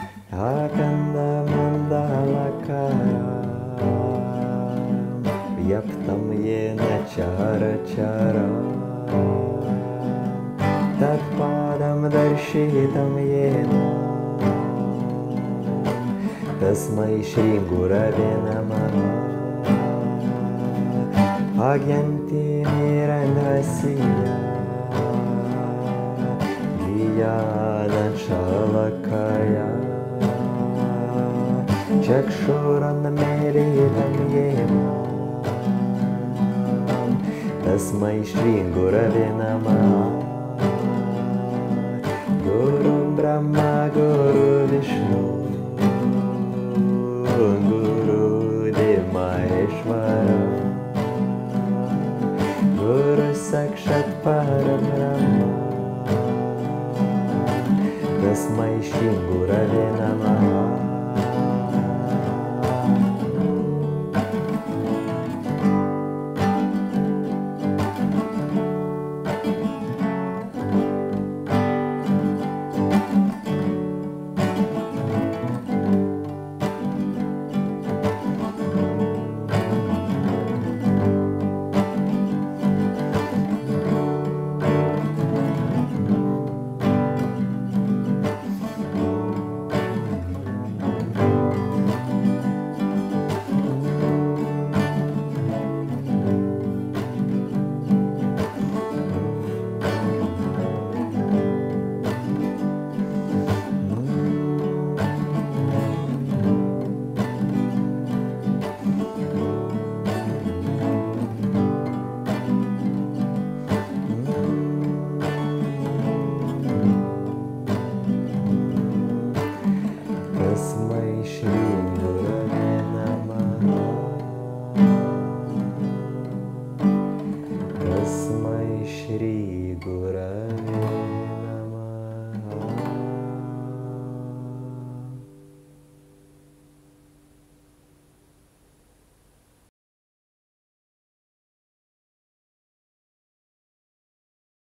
आकन्दमण्डलकारां व्यक्तं येन चरचरां तत्पादं दर्शितं येन तस्मै श्रीगुरवे नमः आज्ञन्तिमिरन्ध्रस्य धियानशलाकया चक्षुरुन्मीलितं येन तस्मै श्रीगुरवे नमः गुरुर्ब्रह्मा गुरुर्विष्णु गुरुदेव महेश्वर गुरुसाक्षात् परब्रह्म तस्मै श्रीगुरवे नमः